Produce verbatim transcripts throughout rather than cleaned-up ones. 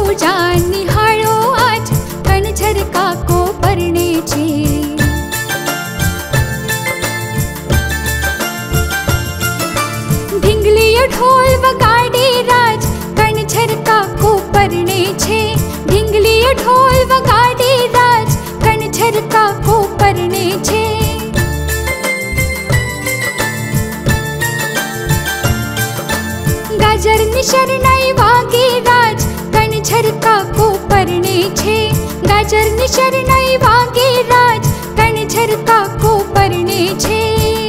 જાન નિહાળો આજ કણઝર કાકો પરણે છે. ઢીંગલીઓ ઢોલ વગાડે રાજ કણઝર કાકો પરણે છે. ઢીંગલીઓ ઢોલ વગાડે રાજ કણઝર કાકો પરણે છે. ગાજર ની શરણાઈ વાગે રાજ કણઝર કાકો પરણે છે. ગાજર ની શરણાઈ વાગે રાજ કણઝર કાકો પરણે છે.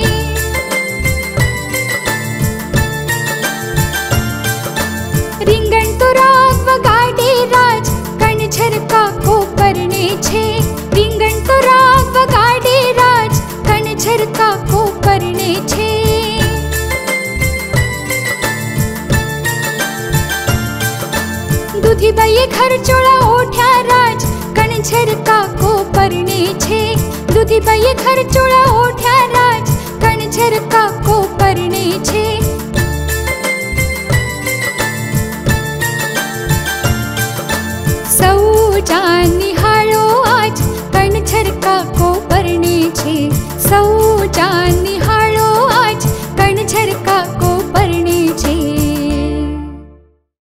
રીંગણ તો રાગ વગાડે રાજ કણઝર કાકો પરણે છે. રીંગણ તો રાગ વગાડે રાજ કણઝર કાકો પરણે છે. દૂધી બાઈએ ઘર ચોળા ઓઠ્યા રાજ કણઝર કાકો પરણે છે. દૂધી બાઈએ ઘર ચોળા ઓઠ્યા રાજ કણઝર કાકો પરણે છે. સૌ જા